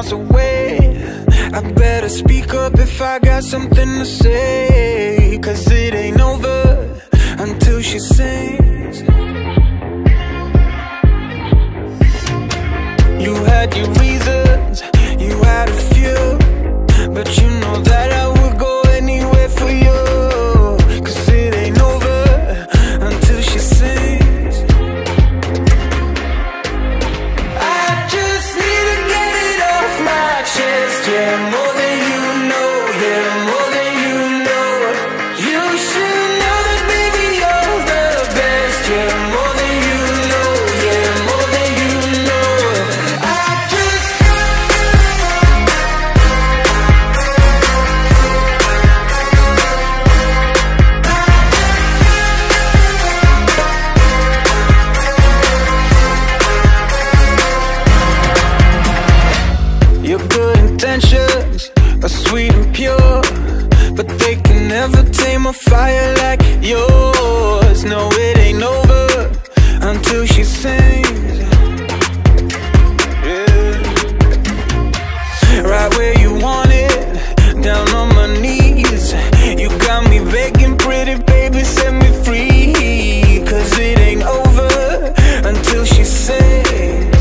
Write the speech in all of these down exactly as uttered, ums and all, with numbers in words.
miles away. I better speak up if I got something to say, 'cause it ain't over until she sings. You had your reasons, you had a few, but you know that I would go anywhere for you. 'Cause it ain't over until she sings. I just need to get it off my chest, yeah, more than you know, yeah, more than you know. You should know that, baby, you're the best, yeah, more than you know, yeah, more than you know. I just Your good intentions are sweet and pure, but they can never tame a fire like yours. No, it ain't over until she sings. Yeah. Right where you want it, down on my knees. You got me begging, pretty baby, set me free. 'Cause it ain't over until she sings.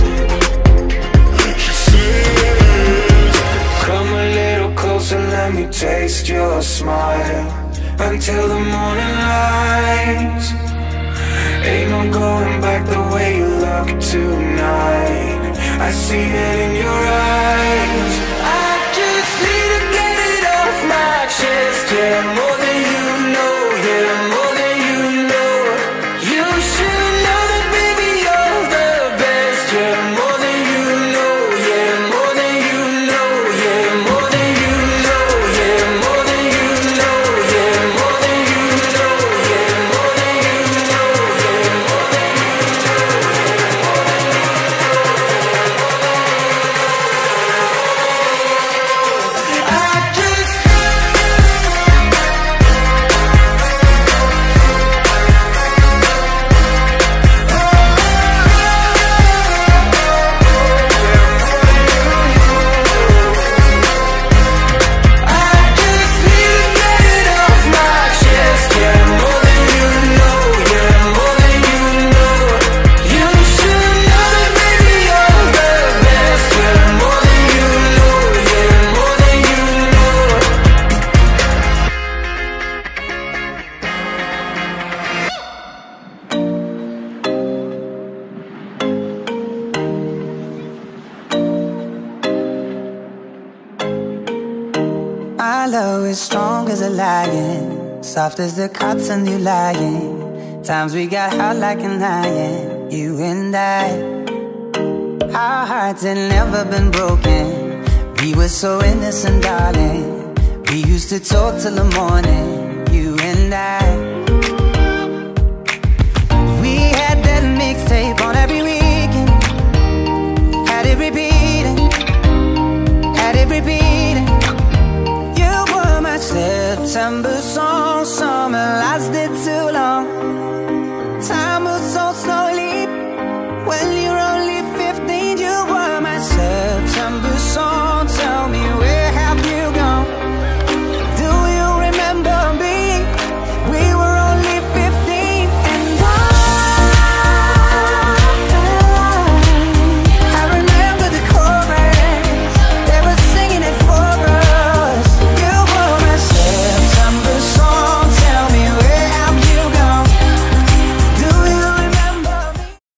Come a little closer, let me taste your smile until the morning light. Ain't no going back the way you look tonight. I see it in your eyes. I just need to get it off my chest, yeah, more than you know, yeah, more than you know. You should know that, baby, you're the best, yeah, more than you know, yeah, more than you know, yeah, more than you know, yeah, more than you know, yeah, more than you know, yeah, more than you know, yeah, more than you know. I just My love is strong as a lion, soft as the cotton you lying. Times we got hot like an iron, you and I. Our hearts had never been broken. We were so innocent, darling. We used to talk till the morning, you and I. We had that mixtape on every weekend. Had it repeating, had it repeating. September song, summer lasted too long.